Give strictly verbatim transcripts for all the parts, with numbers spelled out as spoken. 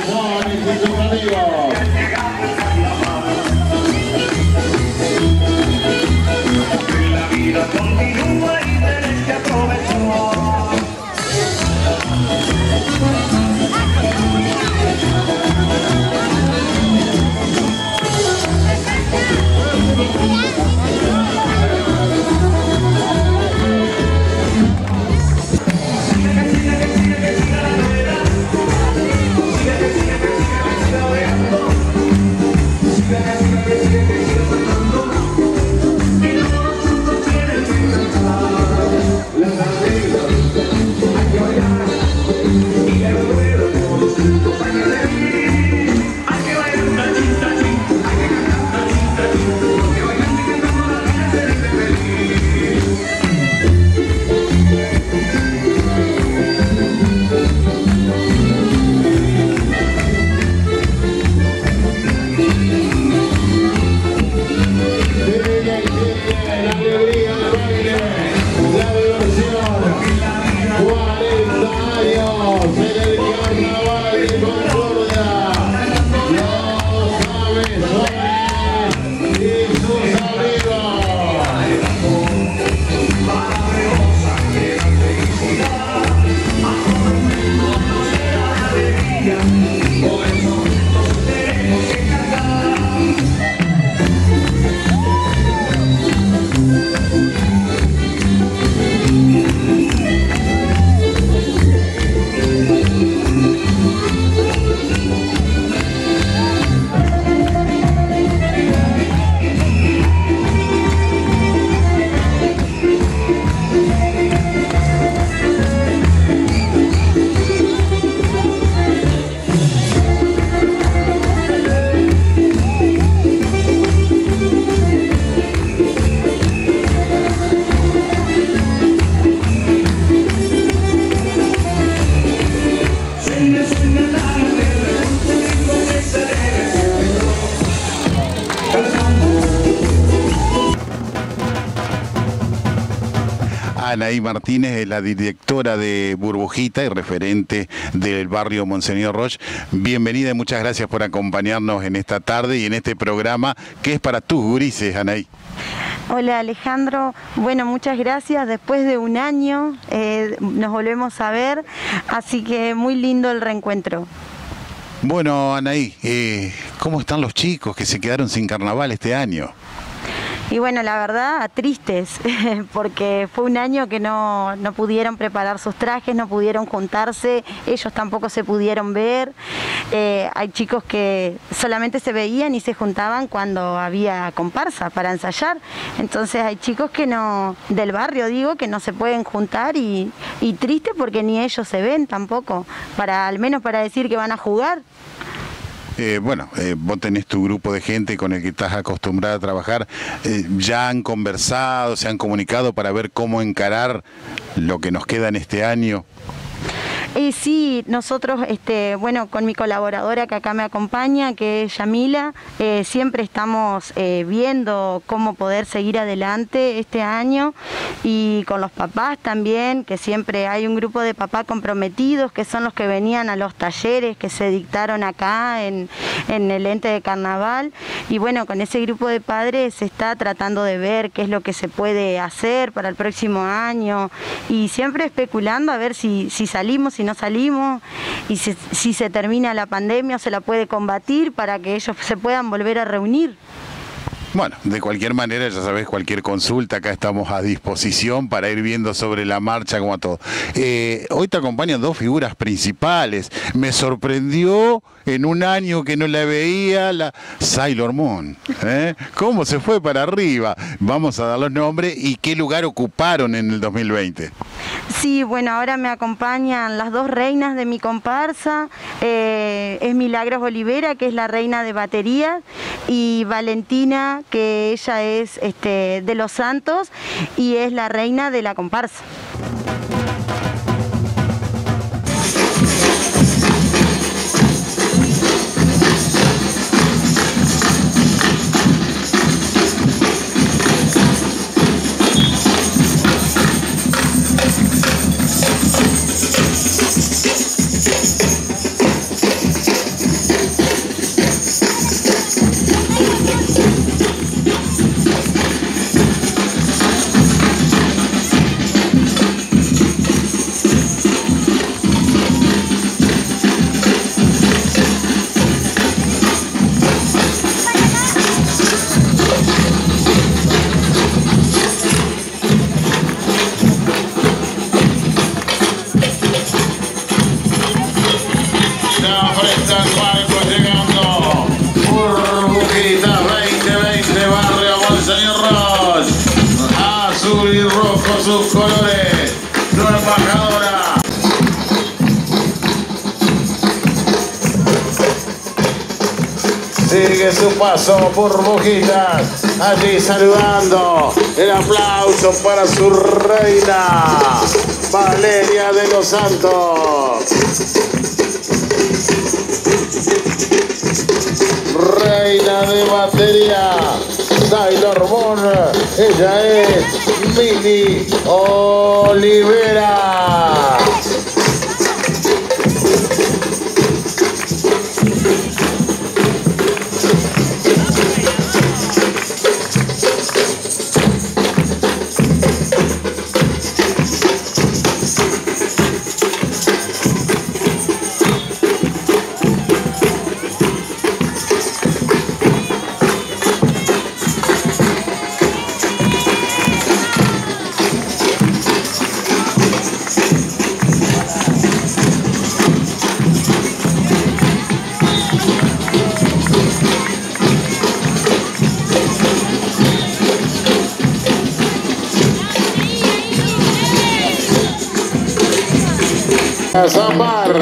Juanes y sus amigos. La vida continúa y tenés que aprovechar. Anaí Martínez es la directora de Burbujita y referente del barrio Monseñor Roch. Bienvenida y muchas gracias por acompañarnos en esta tarde y en este programa que es para tus gurises, Anaí. Hola Alejandro, bueno, muchas gracias. Después de un año eh, nos volvemos a ver, así que muy lindo el reencuentro. Bueno, Anaí, eh, ¿cómo están los chicos que se quedaron sin carnaval este año? Y bueno, la verdad, tristes, porque fue un año que no, no pudieron preparar sus trajes, no pudieron juntarse, ellos tampoco se pudieron ver. Eh, hay chicos que solamente se veían y se juntaban cuando había comparsa para ensayar. Entonces hay chicos que no, del barrio digo, que no se pueden juntar y, y triste porque ni ellos se ven tampoco, para, al menos para decir que van a jugar. Eh, bueno, eh, vos tenés tu grupo de gente con el que estás acostumbrada a trabajar. Eh, ¿Ya han conversado, se han comunicado para ver cómo encarar lo que nos queda en este año? Eh, sí, nosotros, este, bueno, con mi colaboradora que acá me acompaña, que es Yamila, eh, siempre estamos eh, viendo cómo poder seguir adelante este año, y con los papás también, que siempre hay un grupo de papás comprometidos, que son los que venían a los talleres que se dictaron acá en, en el ente de carnaval, y bueno, con ese grupo de padres se está tratando de ver qué es lo que se puede hacer para el próximo año, y siempre especulando a ver si, si salimos, si no salimos, y si, si se termina la pandemia o se la puede combatir para que ellos se puedan volver a reunir. Bueno, de cualquier manera, ya sabés, cualquier consulta, acá estamos a disposición para ir viendo sobre la marcha como a todo. Eh, hoy te acompañan dos figuras principales. Me sorprendió en un año que no la veía, la Sailor Moon. ¿eh? ¿Cómo se fue para arriba? Vamos a dar los nombres y qué lugar ocuparon en el dos mil veinte. Sí, bueno, ahora me acompañan las dos reinas de mi comparsa, eh, es Milagros Olivera, que es la reina de batería, y Valentina, que ella es este, de Los Santos y es la reina de la comparsa. está el barco llegando. Burbujitas veinte veinte, barrio Monseñor Ross. Azul y rojo sus colores. Su embajadora. Sigue su paso, Burbujitas, allí saludando. El aplauso para su reina, Valeria de los Santos. Reina de batería, Taylor Bon, ella es Mili Olivera. Zambar.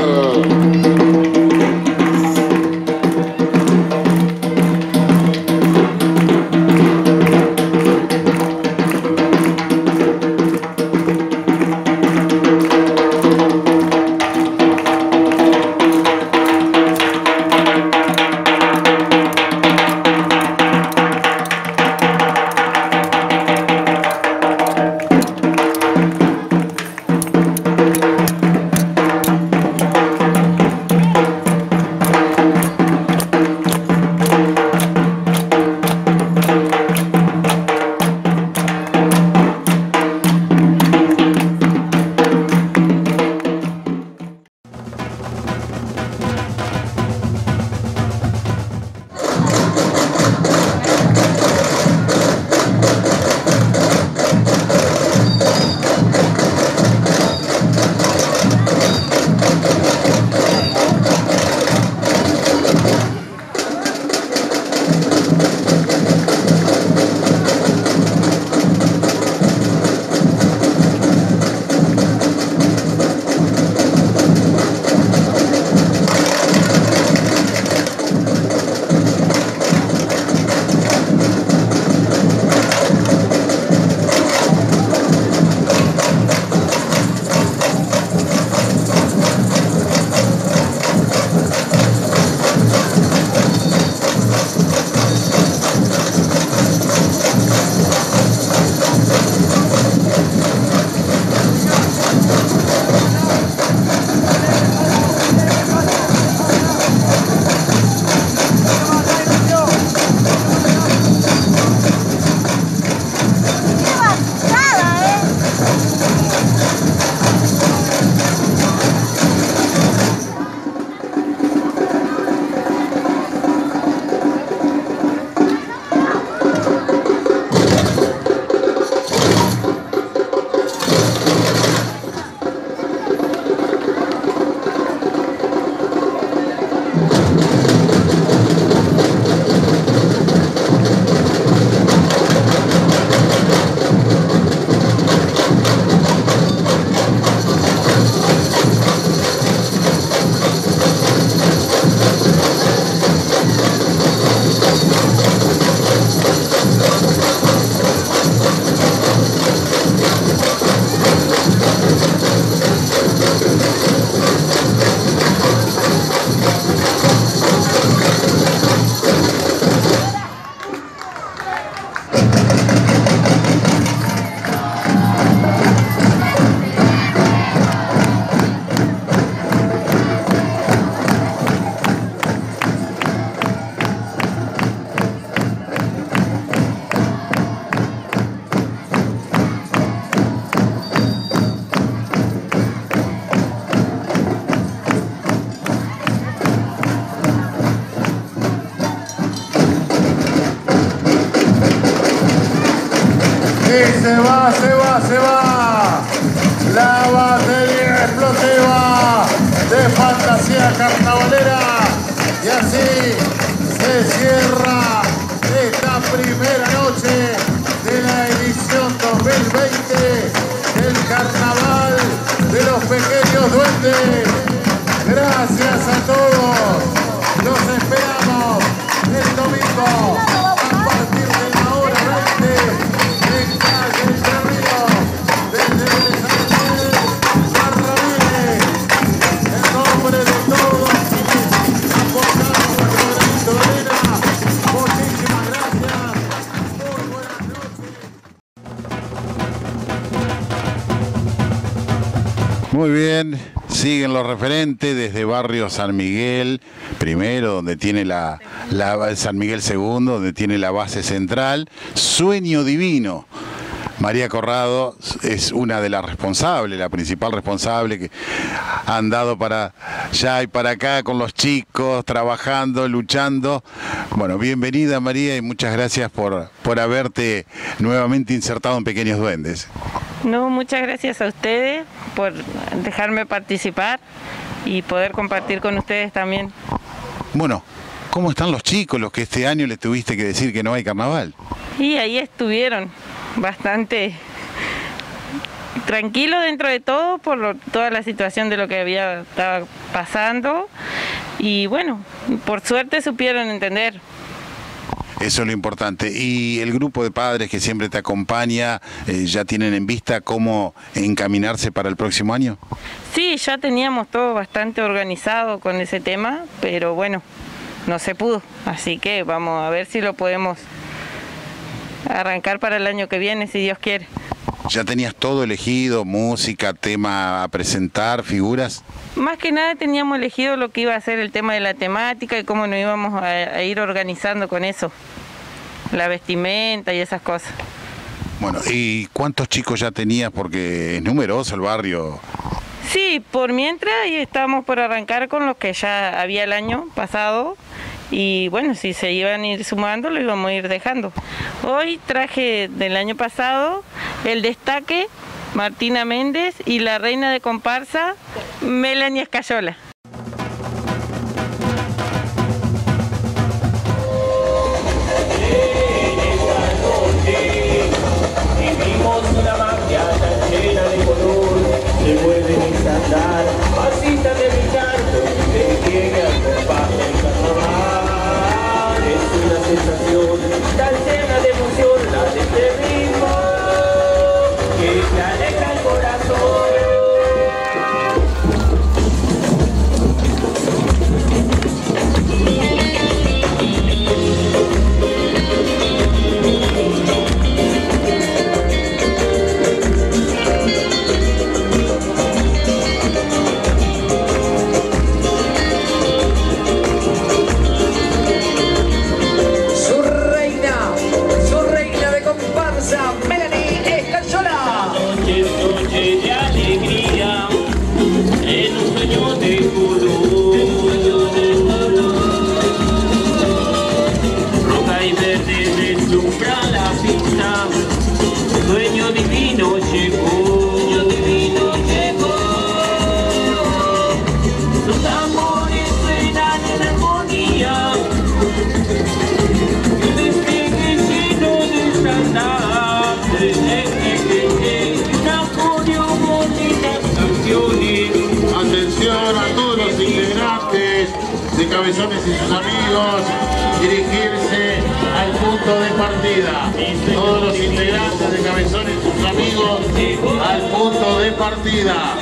se va, se va, se va. La batería explosiva de Fantasía Carnavalera. grande. Gracias a todos. Los esperamos el domingo a partir de la hora veinte en calle Entre Ríos, desde San Miguel a Ramírez. En nombre de todos, apoyamos nuestro granito de arena. Muchísimas gracias. Muy buenas noches. Muy bien, siguen los referentes desde Barrio San Miguel, primero, donde tiene la, la San Miguel segundo, donde tiene la base central. Sueño Divino. María Corrado es una de las responsables, la principal responsable, que ha andado para allá y para acá con los chicos, trabajando, luchando. Bueno, bienvenida María y muchas gracias por, por haberte nuevamente insertado en Pequeños Duendes. No, muchas gracias a ustedes por dejarme participar y poder compartir con ustedes también. Bueno, ¿cómo están los chicos, los que este año les tuviste que decir que no hay carnaval? Y ahí estuvieron, bastante tranquilos dentro de todo por lo, toda la situación de lo que había estaba pasando y bueno, por suerte supieron entender. Eso es lo importante. Y el grupo de padres que siempre te acompaña, eh, ¿ya tienen en vista cómo encaminarse para el próximo año? Sí, ya teníamos todo bastante organizado con ese tema, pero bueno, no se pudo. Así que vamos a ver si lo podemos arrancar para el año que viene, si Dios quiere. ¿Ya tenías todo elegido, música, tema a presentar, figuras? Más que nada teníamos elegido lo que iba a ser el tema de la temática y cómo nos íbamos a, a ir organizando con eso, la vestimenta y esas cosas. Bueno, ¿y cuántos chicos ya tenías? Porque es numeroso el barrio. Sí, por mientras y estamos por arrancar con los que ya había el año pasado. Y bueno, si se iban a ir sumando, lo íbamos a ir dejando. Hoy traje del año pasado el Destaque, Martina Méndez, y la reina de comparsa, Melanie Escayola. Vivimos una magia tan llena de color, se puede desandar, pasita de Ricardo, que llegue al compás del carnaval. Es una sensación tan llena de emoción, la de este ritmo, que te aleja el corazón. Melanie Escayola. Noche es noche de alegría, en un sueño de color. Roja y verde deslumbra la pista, sueño divino llegó. Sueño divino llegó. Los tambores suenan en armonía, el despliegue lleno de estandarte. Atención a todos los integrantes de Cabezones y sus amigos, dirigirse al punto de partida. Todos los integrantes de Cabezones y sus amigos al punto de partida.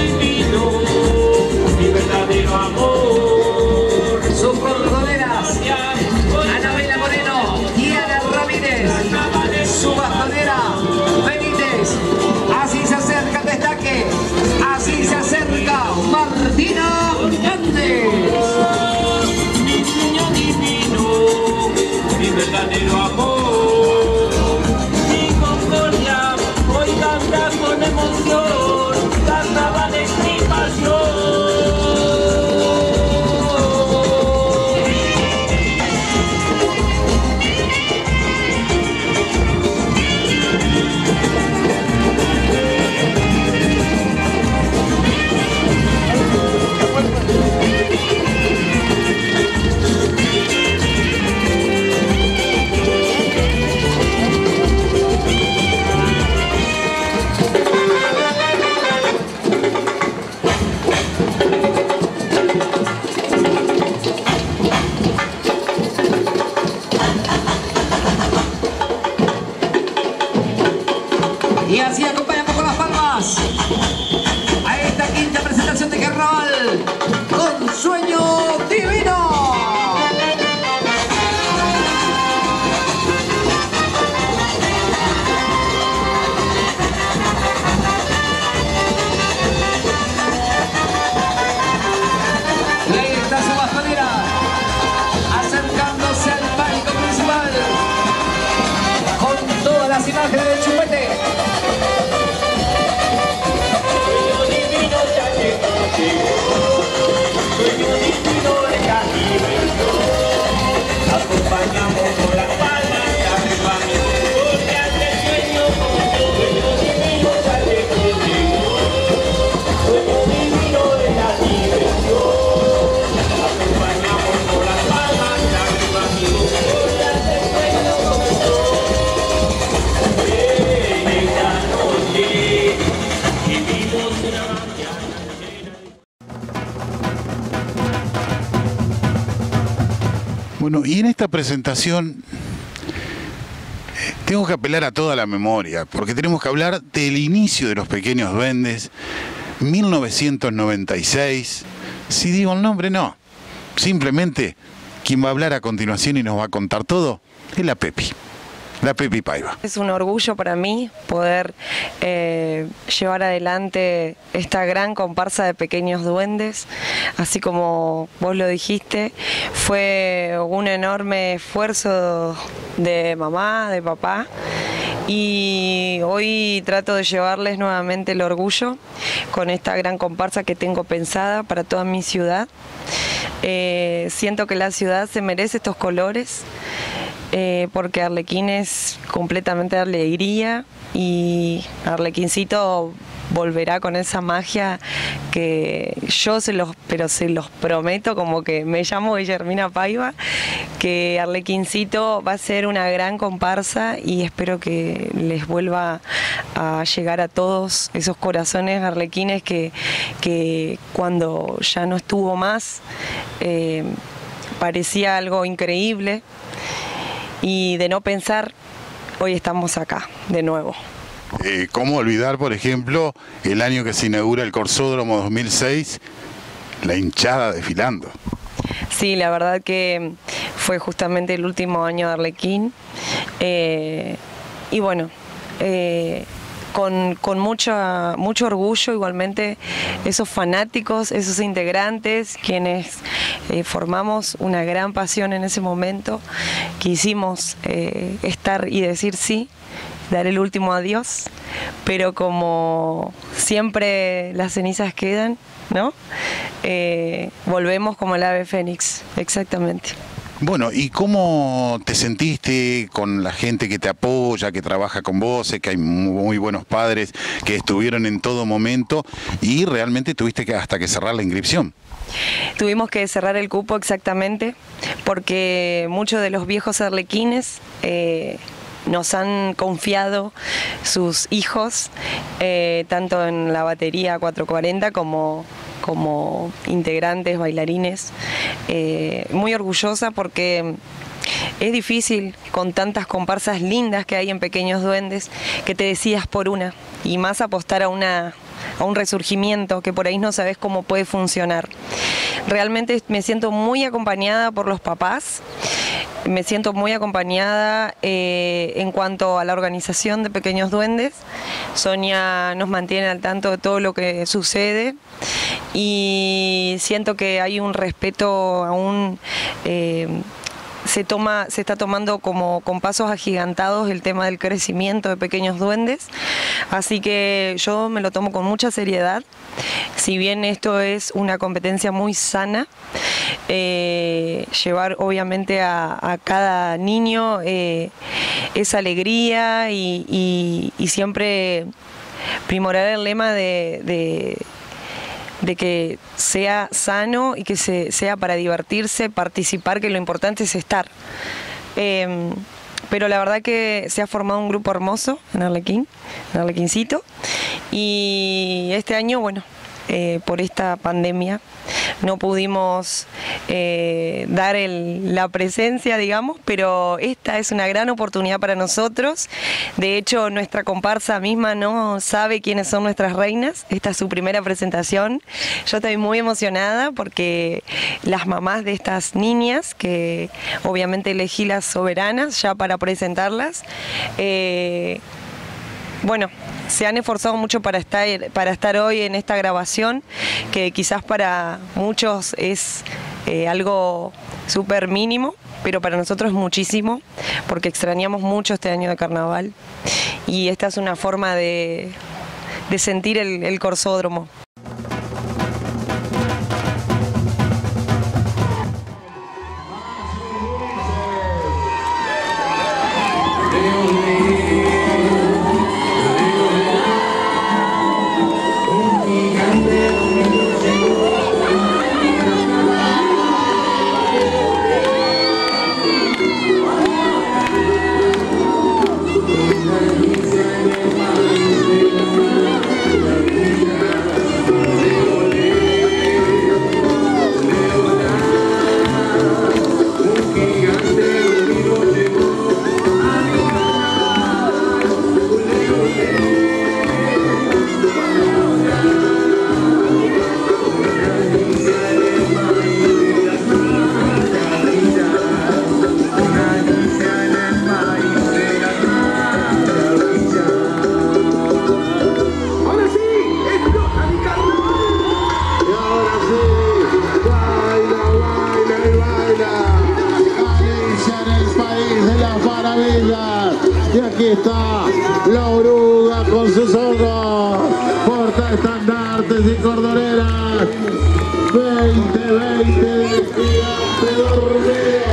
Mi verdadero amor. Sus cordoneras, Anabela Moreno y Ana Ramírez. Su bastonera, Benítez. Así se acerca el Destaque. Así se acerca Martina Méndez. Mi sueño divino, mi verdadero amor. Mi concordia, hoy canta con emoción. Carnaval es mi pasión. Bueno, y en esta presentación tengo que apelar a toda la memoria, porque tenemos que hablar del inicio de Los Pequeños Duendes, mil novecientos noventa y seis. Si digo el nombre, no. Simplemente, quien va a hablar a continuación y nos va a contar todo es la Pepi. La Pepi Paiva. Es un orgullo para mí poder eh, llevar adelante esta gran comparsa de Pequeños Duendes, así como vos lo dijiste, fue un enorme esfuerzo de mamá, de papá, y hoy trato de llevarles nuevamente el orgullo con esta gran comparsa que tengo pensada para toda mi ciudad. Eh, siento que la ciudad se merece estos colores. Eh, porque Arlequín es completamente alegría y Arlequincito volverá con esa magia que yo se los, pero se los prometo, como que me llamo Guillermina Paiva, que Arlequincito va a ser una gran comparsa y espero que les vuelva a llegar a todos esos corazones arlequines que, que cuando ya no estuvo más eh, parecía algo increíble. Y de no pensar, hoy estamos acá, de nuevo. Eh, ¿Cómo olvidar, por ejemplo, el año que se inaugura el Corsódromo dos mil seis, la hinchada desfilando? Sí, la verdad que fue justamente el último año de Arlequín. Eh, y bueno, eh, con, con mucha, mucho orgullo igualmente esos fanáticos, esos integrantes, quienes eh, formamos una gran pasión en ese momento, quisimos eh, estar y decir sí, dar el último adiós, pero como siempre las cenizas quedan, ¿no? Eh, volvemos como el ave fénix, exactamente. Bueno, ¿y cómo te sentiste con la gente que te apoya, que trabaja con vos? Sé que hay muy buenos padres que estuvieron en todo momento y realmente tuviste que hasta que cerrar la inscripción. Tuvimos que cerrar el cupo exactamente porque muchos de los viejos arlequines eh, nos han confiado sus hijos, eh, tanto en la batería cuatrocientos cuarenta como... como integrantes, bailarines, eh, muy orgullosa porque es difícil con tantas comparsas lindas que hay en Pequeños Duendes que te decidas por una y más apostar a, una, a un resurgimiento que por ahí no sabes cómo puede funcionar. Realmente me siento muy acompañada por los papás, me siento muy acompañada eh, en cuanto a la organización de Pequeños Duendes. Sonia nos mantiene al tanto de todo lo que sucede y siento que hay un respeto aún, eh, se, toma, se está tomando como con pasos agigantados el tema del crecimiento de Pequeños Duendes, así que yo me lo tomo con mucha seriedad. Si bien esto es una competencia muy sana, eh, llevar obviamente a, a cada niño eh, esa alegría y, y, y siempre primorar el lema de, de, de que sea sano y que se, sea para divertirse, participar, que lo importante es estar. Eh, pero la verdad que se ha formado un grupo hermoso en Arlequín, en Arlequincito, y este año, bueno, Eh, por esta pandemia no pudimos eh, dar el, la presencia, digamos, pero esta es una gran oportunidad para nosotros. De hecho, nuestra comparsa misma no sabe quiénes son nuestras reinas. Esta es su primera presentación. Yo estoy muy emocionada porque las mamás de estas niñas, que obviamente elegí las soberanas ya para presentarlas, eh, bueno, se han esforzado mucho para estar, para estar hoy en esta grabación, que quizás para muchos es eh, algo súper mínimo, pero para nosotros es muchísimo, porque extrañamos mucho este año de carnaval y esta es una forma de, de sentir el, el corsódromo. Alicia en el país de las maravillas. Y aquí está la oruga con sus ojos, porta estandartes y cordoneras. veinte veinte del gigante dormido.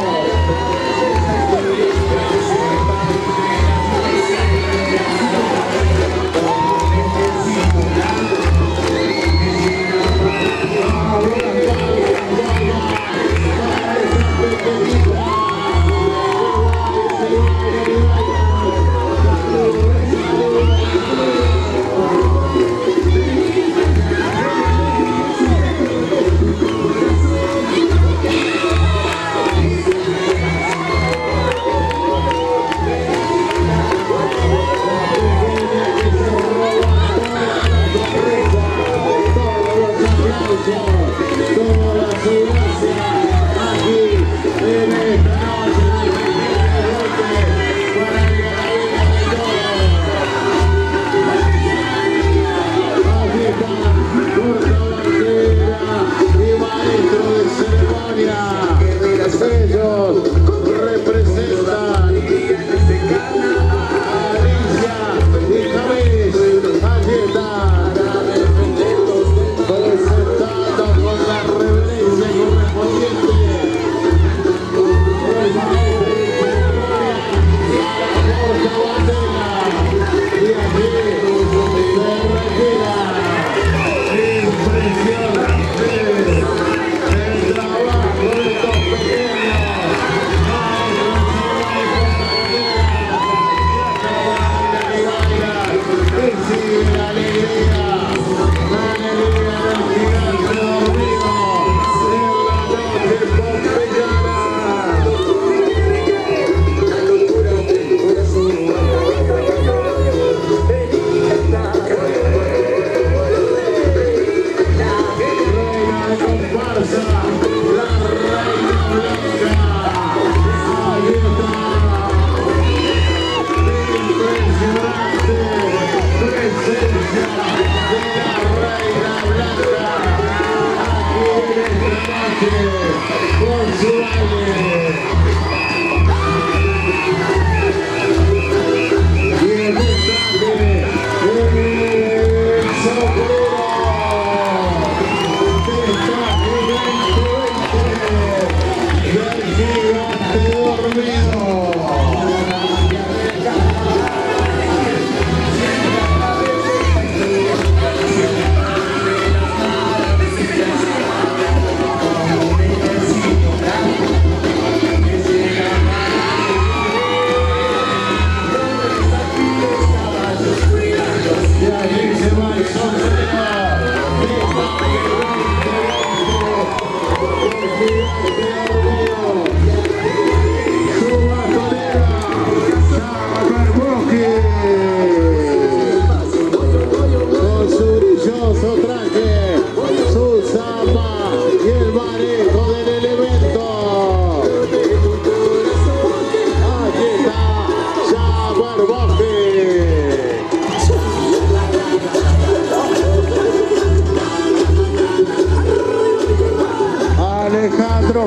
Alejandro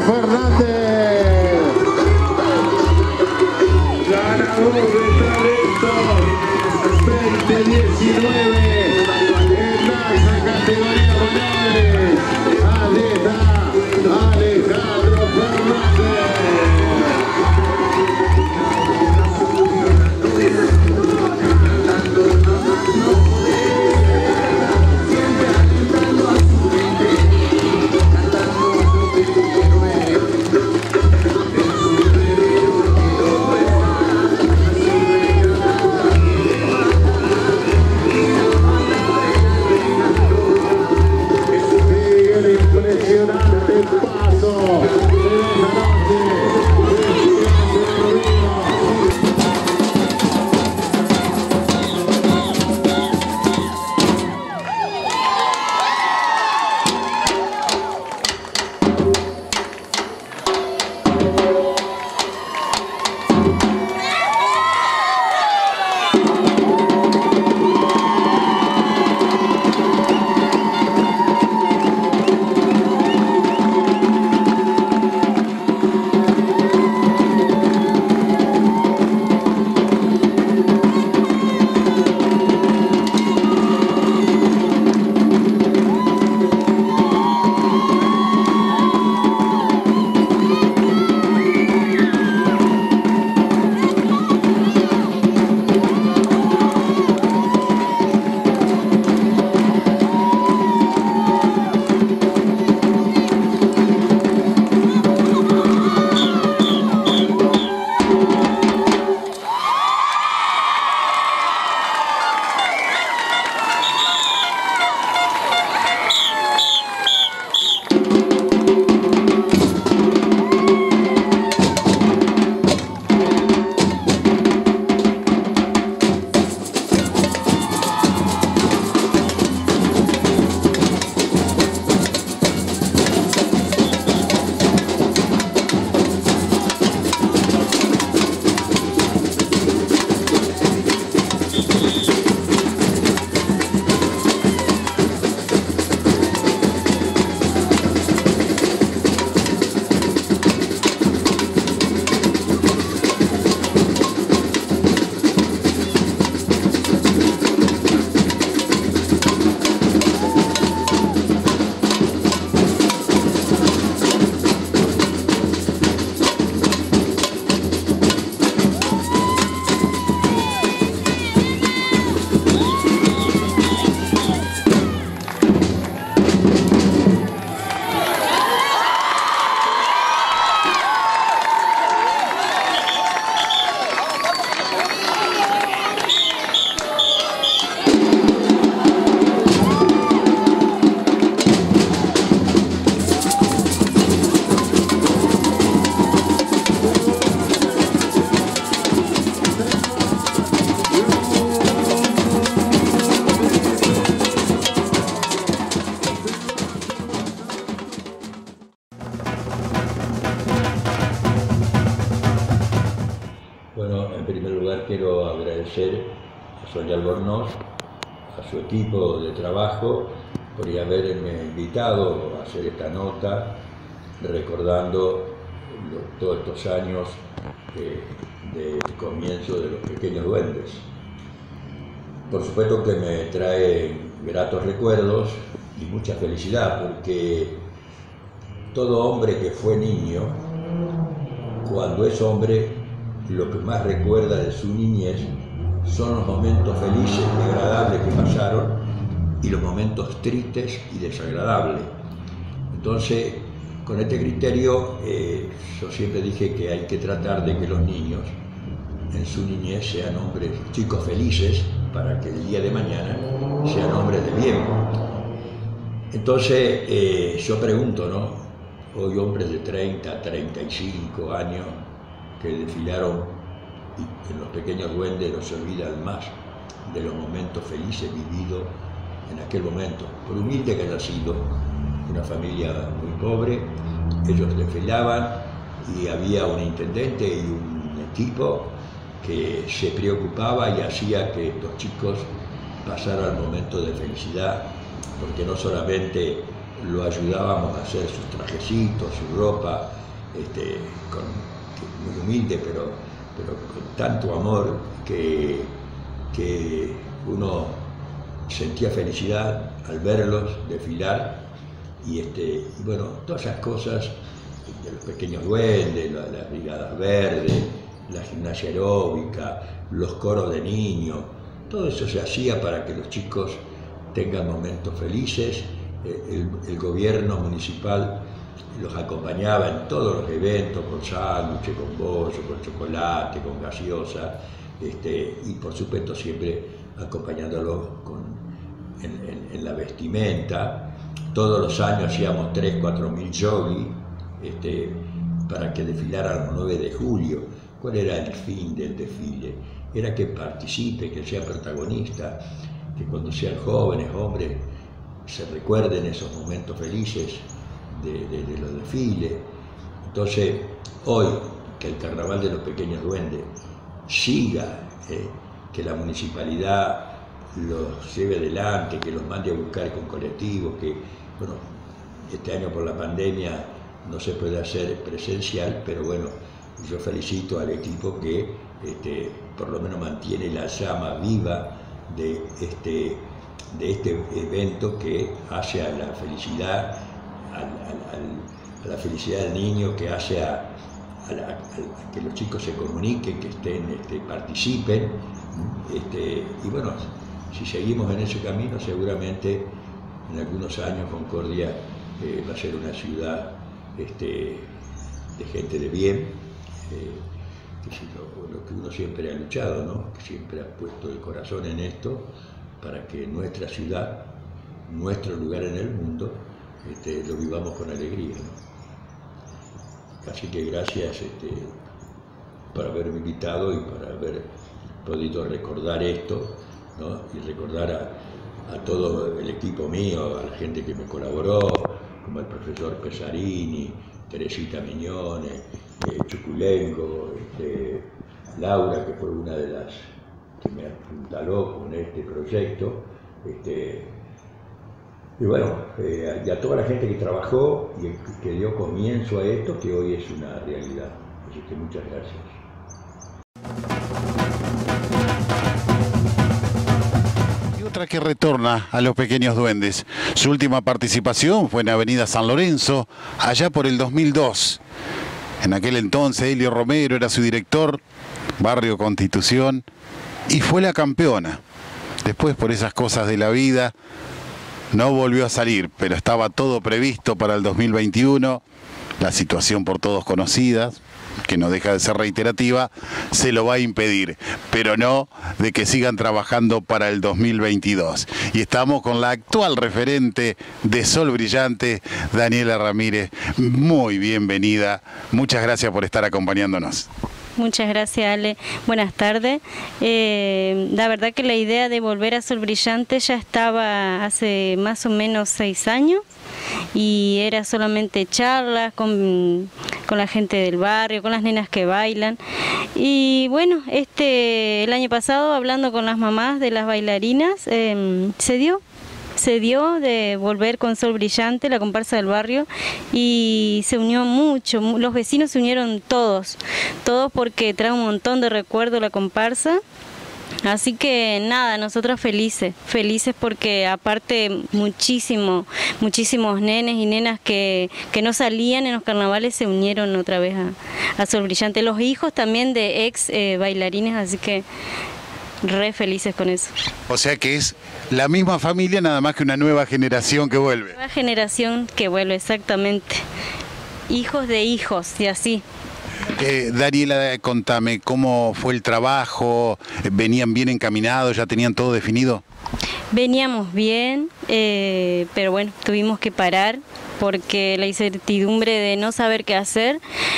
Fernández, ganador de talentos veinte diecinueve en la categoría menores. Ahí está Alejandro Fernández. primer lugar quiero agradecer a Sonia Albornoz, a su equipo de trabajo, por haberme invitado a hacer esta nota, recordando lo, todos estos años eh, del comienzo de los Pequeños Duendes. Por supuesto que me trae gratos recuerdos y mucha felicidad, porque todo hombre que fue niño, cuando es hombre, lo que más recuerda de su niñez son los momentos felices y agradables que pasaron y los momentos tristes y desagradables. Entonces, con este criterio, eh, yo siempre dije que hay que tratar de que los niños en su niñez sean hombres, chicos felices, para que el día de mañana sean hombres de bien. Entonces, eh, yo pregunto, ¿no? Hoy hombres de treinta, treinta y cinco años que desfilaron y en los Pequeños Duendes no se olvidan más de los momentos felices vividos en aquel momento. Por humilde que haya sido, una familia muy pobre, ellos desfilaban y había un intendente y un equipo que se preocupaba y hacía que estos chicos pasaran momentos de felicidad, porque no solamente lo ayudábamos a hacer sus trajecitos, su ropa, este, con, que, muy humilde, pero, pero con tanto amor que, que uno sentía felicidad al verlos desfilar. Y, este, y bueno, todas esas cosas de los Pequeños Duendes, la, las brigadas verdes, la gimnasia aeróbica, los coros de niños, todo eso se hacía para que los chicos tengan momentos felices. El, el gobierno municipal los acompañaba en todos los eventos, con sándwiches, con bollo, con chocolate, con gaseosa, este, y por supuesto siempre acompañándolos con, en, en, en la vestimenta. Todos los años hacíamos tres, cuatro mil jogging este, para que desfilaran el nueve de julio. ¿Cuál era el fin del desfile? Era que participe, que sea protagonista, que cuando sean jóvenes, hombres, se recuerden esos momentos felices de, de, de los desfiles. Entonces, hoy, que el Carnaval de los Pequeños Duendes siga, eh, que la municipalidad los lleve adelante, que los mande a buscar con colectivos, que, bueno, este año por la pandemia no se puede hacer presencial, pero bueno, yo felicito al equipo que este, por lo menos mantiene la llama viva de este, de este evento que hace a la felicidad, al, al, al, a la felicidad del niño, que hace a, a, la, a que los chicos se comuniquen, que estén, este, participen, este, y bueno, si seguimos en ese camino, seguramente en algunos años Concordia eh, va a ser una ciudad este, de gente de bien, eh, que es lo, lo que uno siempre ha luchado, ¿no? Que siempre ha puesto el corazón en esto, para que nuestra ciudad, nuestro lugar en el mundo, este, lo vivamos con alegría, ¿no? Así que gracias este, por haberme invitado y por haber podido recordar esto, ¿no? Y recordar a, a todo el equipo mío, a la gente que me colaboró, como el profesor Pesarini, Teresita Miñone, eh, Chuculengo, este, Laura, que fue una de las que me apuntaló con este proyecto, este, y bueno, eh, y a toda la gente que trabajó y que dio comienzo a esto, que hoy es una realidad. Así que muchas gracias. Otra que retorna a los Pequeños Duendes. Su última participación fue en Avenida San Lorenzo, allá por el dos mil dos. En aquel entonces Elio Romero era su director, Barrio Constitución, y fue la campeona. Después, por esas cosas de la vida, no volvió a salir, pero estaba todo previsto para el dos mil veintiuno. La situación por todos conocida, que no deja de ser reiterativa, se lo va a impedir, pero no de que sigan trabajando para el dos mil veintidós. Y estamos con la actual referente de Sol Brillante, Daniela Ramírez. Muy bienvenida, muchas gracias por estar acompañándonos. Muchas gracias, Ale. Buenas tardes. Eh, la verdad que la idea de volver a Sol Brillante ya estaba hace más o menos seis años y era solamente charlas con, con la gente del barrio, con las nenas que bailan. Y bueno, este el año pasado, hablando con las mamás de las bailarinas, eh, se dio. Se dio de volver con Sol Brillante, la comparsa del barrio, y se unió mucho, los vecinos se unieron todos, todos porque trae un montón de recuerdo la comparsa. Así que nada, nosotros felices, felices porque aparte muchísimo, muchísimos nenes y nenas que, que no salían en los carnavales se unieron otra vez a, a Sol Brillante. Los hijos también de ex eh, bailarines, así que re felices con eso. O sea que es la misma familia, nada más que una nueva generación que vuelve. Nueva generación que vuelve, exactamente. Hijos de hijos, y así. Eh, Dariela, contame, ¿cómo fue el trabajo? ¿Venían bien encaminados? ¿Ya tenían todo definido? Veníamos bien, eh, pero bueno, tuvimos que parar porque la incertidumbre de no saber qué hacer,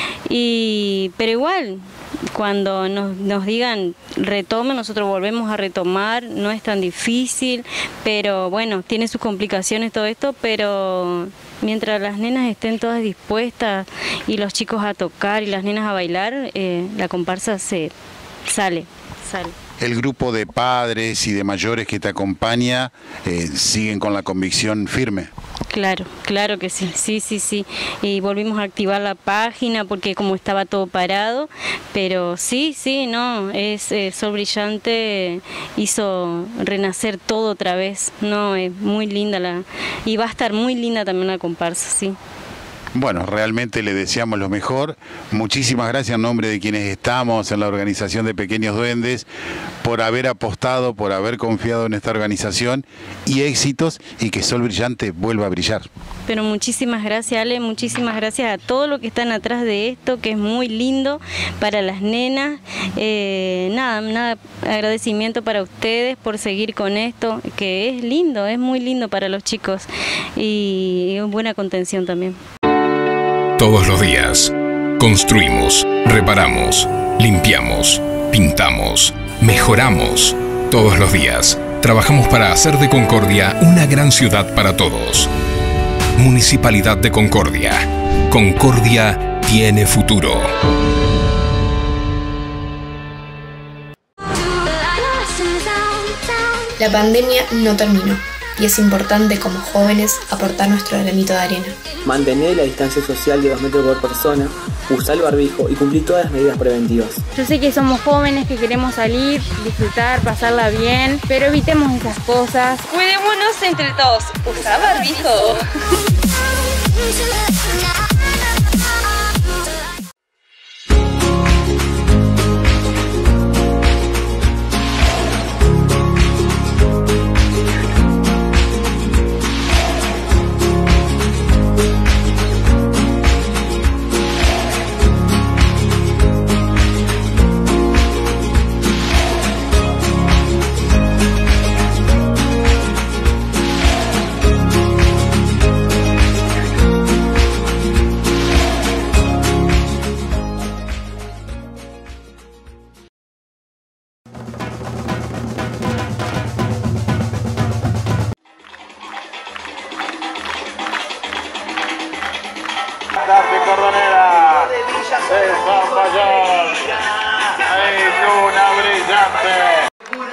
y pero igual, cuando nos, nos digan retomen, nosotros volvemos a retomar, no es tan difícil, pero bueno, tiene sus complicaciones todo esto, pero mientras las nenas estén todas dispuestas y los chicos a tocar y las nenas a bailar, eh, la comparsa se sale, sale. El grupo de padres y de mayores que te acompaña eh, siguen con la convicción firme. Claro, claro que sí, sí, sí, sí. Y volvimos a activar la página porque como estaba todo parado, pero sí, sí, no, es eh, Sol Brillante hizo renacer todo otra vez, no, es muy linda la, y va a estar muy linda también la comparsa, sí. Bueno, realmente le deseamos lo mejor. Muchísimas gracias en nombre de quienes estamos en la organización de Pequeños Duendes por haber apostado, por haber confiado en esta organización, y éxitos, y que Sol Brillante vuelva a brillar. Pero muchísimas gracias, Ale, muchísimas gracias a todos los que están atrás de esto, que es muy lindo para las nenas. Eh, nada, nada, agradecimiento para ustedes por seguir con esto, que es lindo, es muy lindo para los chicos, y es buena contención también. Todos los días construimos, reparamos, limpiamos, pintamos, mejoramos. Todos los días trabajamos para hacer de Concordia una gran ciudad para todos. Municipalidad de Concordia. Concordia tiene futuro. La pandemia no terminó, y es importante como jóvenes aportar nuestro granito de arena. Mantener la distancia social de dos metros por persona, usar el barbijo y cumplir todas las medidas preventivas. Yo sé que somos jóvenes que queremos salir, disfrutar, pasarla bien, pero evitemos esas cosas. Cuidémonos entre todos. Usa barbijo. Tarde Cordonera de San Mayor, es una brillante.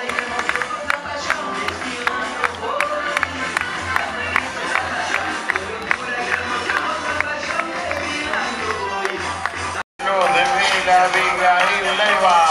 De Vila, Abigail Leiva.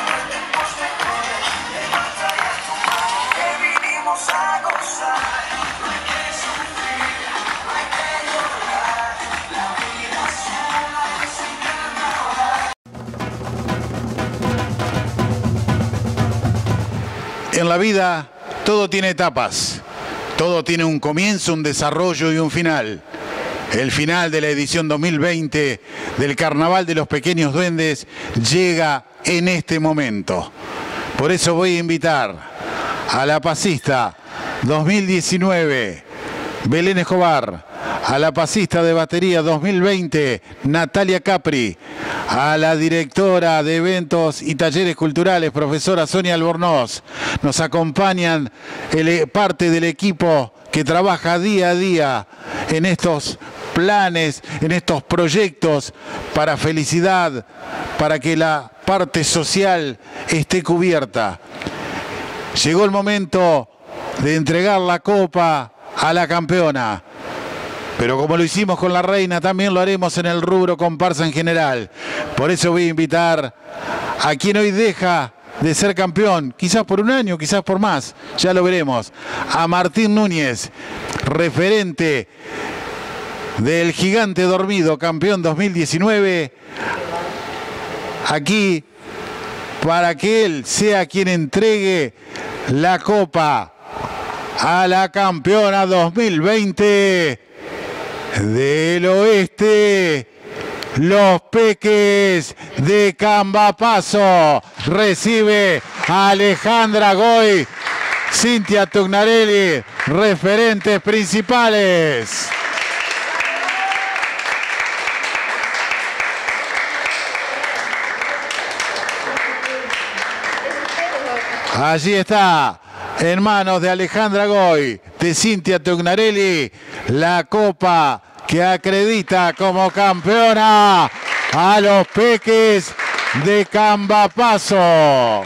En la vida todo tiene etapas, todo tiene un comienzo, un desarrollo y un final. El final de la edición dos mil veinte del Carnaval de los Pequeños Duendes llega en este momento. Por eso voy a invitar a la pasista dos mil diecinueve, Belén Escobar, a la pasista de batería dos mil veinte, Natalia Capri, a la directora de eventos y talleres culturales, profesora Sonia Albornoz. Nos acompañan el, parte del equipo que trabaja día a día en estos planes, en estos proyectos para felicidad, para que la parte social esté cubierta. Llegó el momento de entregar la copa a la campeona. Pero como lo hicimos con la reina, también lo haremos en el rubro comparsa en general. Por eso voy a invitar a quien hoy deja de ser campeón, quizás por un año, quizás por más, ya lo veremos, a Martín Núñez, referente del Gigante Dormido, campeón dos mil diecinueve, aquí para que él sea quien entregue la copa a la campeona dos mil veinte del Oeste. Los Peques de Cambapaso. Recibe a Alejandra Goy, Cintia Tugnarelli, referentes principales. Allí está, en manos de Alejandra Goy, de Cintia Tugnarelli, la copa que acredita como campeona a los Peques de Cambapaso.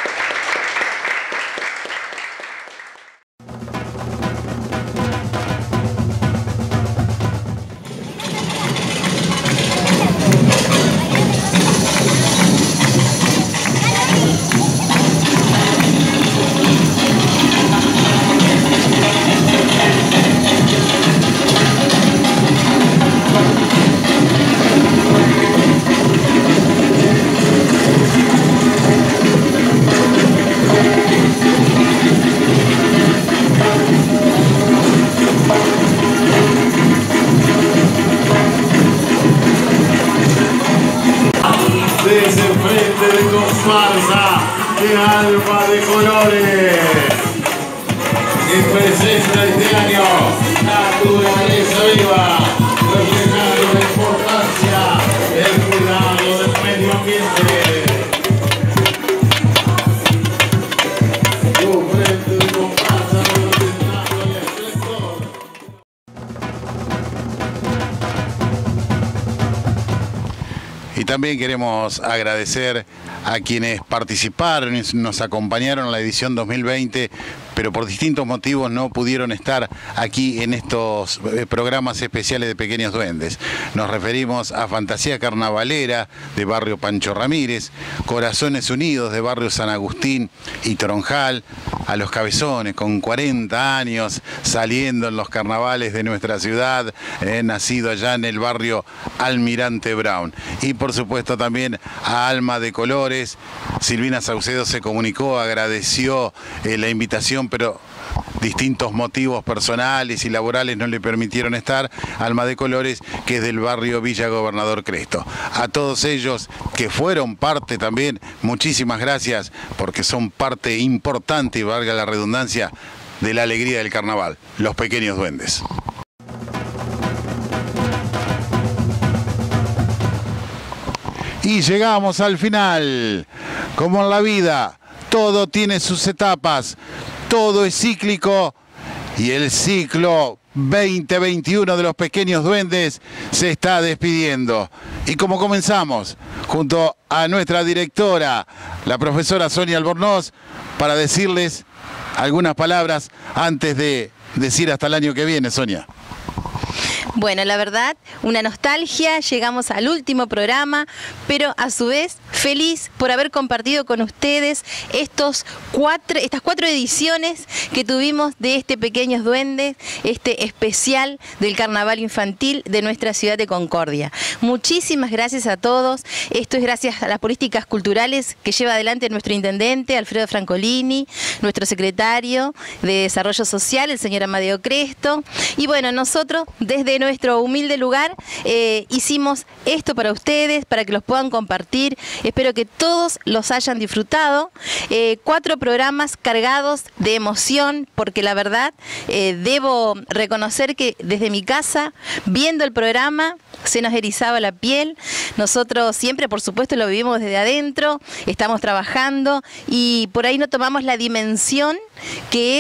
De Alma de Colores, que presenta este año Naturaleza Viva, reflejando la importancia del cuidado del medio ambiente. Su frente de comparsa representando el esplendor. Y también queremos agradecer a quienes participaron y nos acompañaron en la edición dos mil veinte, pero por distintos motivos no pudieron estar aquí en estos programas especiales de Pequeños Duendes. Nos referimos a Fantasía Carnavalera de Barrio Pancho Ramírez, Corazones Unidos de Barrio San Agustín y Tronjal, a Los Cabezones con cuarenta años saliendo en los carnavales de nuestra ciudad, eh, nacido allá en el barrio Almirante Brown. Y por supuesto también a Alma de Colores. Silvina Saucedo se comunicó, agradeció eh, la invitación, pero distintos motivos personales y laborales no le permitieron estar. Alma de Colores, que es del barrio Villa Gobernador Cresto. A todos ellos que fueron parte también, muchísimas gracias, porque son parte importante, y valga la redundancia, de la alegría del carnaval, los Pequeños Duendes. Y llegamos al final. Como en la vida, todo tiene sus etapas, todo es cíclico, y el ciclo veinte veintiuno de los Pequeños Duendes se está despidiendo. Y como comenzamos, junto a nuestra directora, la profesora Sonia Albornoz, para decirles algunas palabras antes de decir hasta el año que viene, Sonia. Bueno, la verdad, una nostalgia, llegamos al último programa, pero a su vez feliz por haber compartido con ustedes estos cuatro, estas cuatro ediciones que tuvimos de este Pequeños Duendes, este especial del carnaval infantil de nuestra ciudad de Concordia. Muchísimas gracias a todos. Esto es gracias a las políticas culturales que lleva adelante nuestro intendente, Alfredo Francolini, nuestro secretario de Desarrollo Social, el señor Amadeo Cresto. Y bueno, nosotros desde nuestro humilde lugar eh, hicimos esto para ustedes, para que los puedan compartir. Espero que todos los hayan disfrutado. Eh, cuatro programas cargados de emoción, porque la verdad eh, debo reconocer que desde mi casa, viendo el programa, se nos erizaba la piel. Nosotros siempre, por supuesto, lo vivimos desde adentro, estamos trabajando y por ahí no tomamos la dimensión que es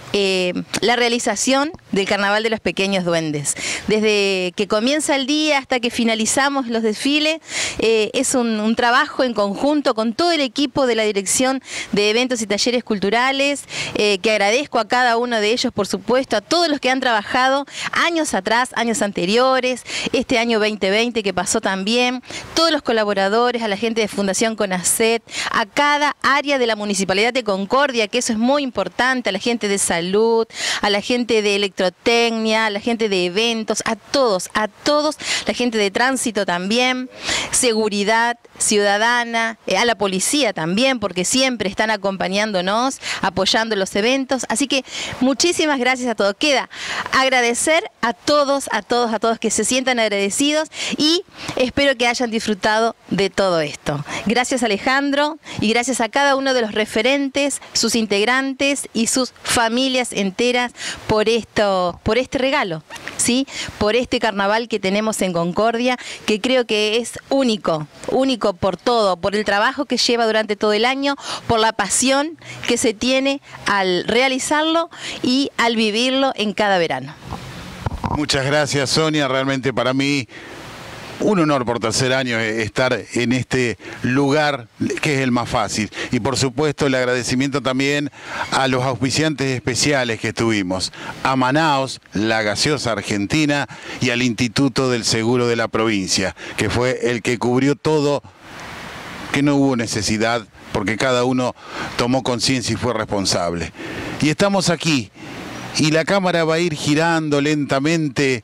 eh, la realización del Carnaval de los Pequeños Duendes. Desde que comienza el día hasta que finalizamos los desfiles, eh, es un, un trabajo en conjunto con todo el equipo de la Dirección de Eventos y Talleres Culturales, eh, que agradezco a cada uno de ellos, por supuesto, a todos los que han trabajado años atrás, años anteriores, este año veinte veinte que pasó también, todos los colaboradores, a la gente de Fundación CONACET, a cada área de la Municipalidad de Concordia, que eso es muy importante, a la gente de salud, a la gente de electrotecnia, a la gente de eventos, a todos, a todos, la gente de tránsito también, seguridad ciudadana, eh, a la policía también, porque siempre están acompañándonos, apoyando los eventos. Así que muchísimas gracias a todos. Queda agradecer a todos, a todos, a todos que se sientan agradecidos y espero que hayan disfrutado de todo esto. Gracias, Alejandro, y gracias a cada uno de los referentes, sus integrantes y sus familias enteras por esto, por este regalo, ¿sí? Por este carnaval que tenemos en Concordia, que creo que es único, único por todo, por el trabajo que lleva durante todo el año, por la pasión que se tiene al realizarlo y al vivirlo en cada verano. Muchas gracias, Sonia. Realmente para mí un honor por tercer año estar en este lugar que es el más fácil. Y por supuesto el agradecimiento también a los auspiciantes especiales que tuvimos, a Manaos, la gaseosa argentina, y al Instituto del Seguro de la provincia, que fue el que cubrió todo, que no hubo necesidad, porque cada uno tomó conciencia y fue responsable. Y estamos aquí, y la cámara va a ir girando lentamente.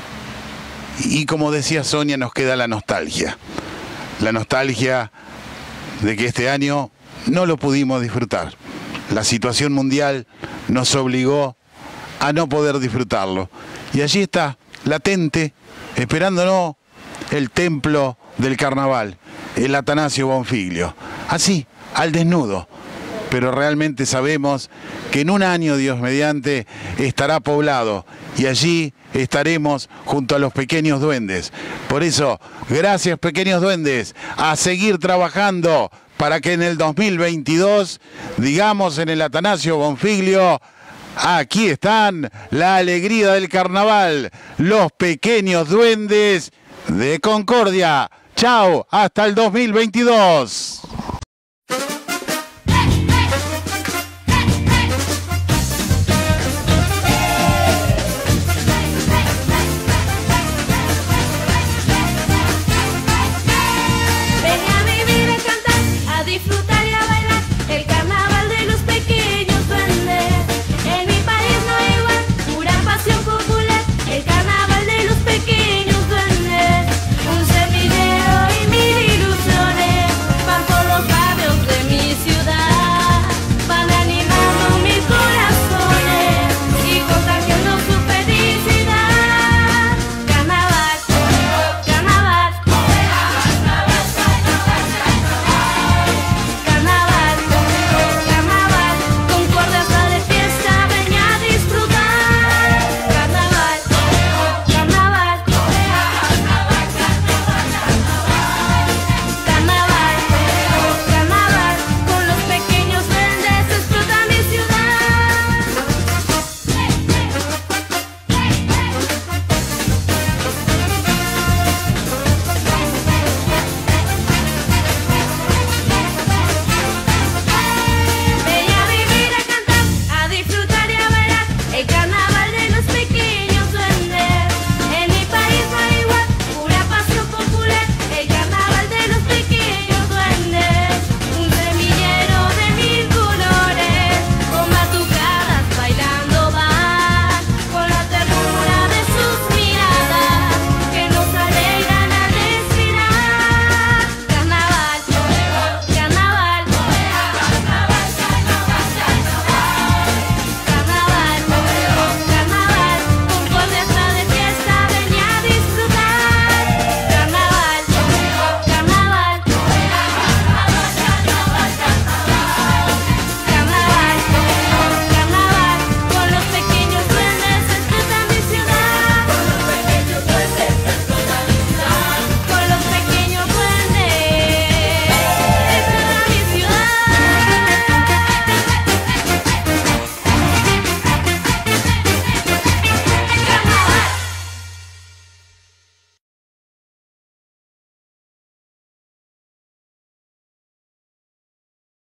Y como decía Sonia, nos queda la nostalgia. La nostalgia de que este año no lo pudimos disfrutar. La situación mundial nos obligó a no poder disfrutarlo. Y allí está, latente, esperándonos, el templo del carnaval, el Atanasio Bonfiglio. Así, al desnudo. Pero realmente sabemos que en un año, Dios mediante, estará poblado y allí estaremos junto a los pequeños duendes. Por eso, gracias, pequeños duendes, a seguir trabajando para que en el dos mil veintidós, digamos en el Atanasio Bonfiglio, aquí están, la alegría del carnaval, los pequeños duendes de Concordia. Chao, hasta el dos mil veintidós.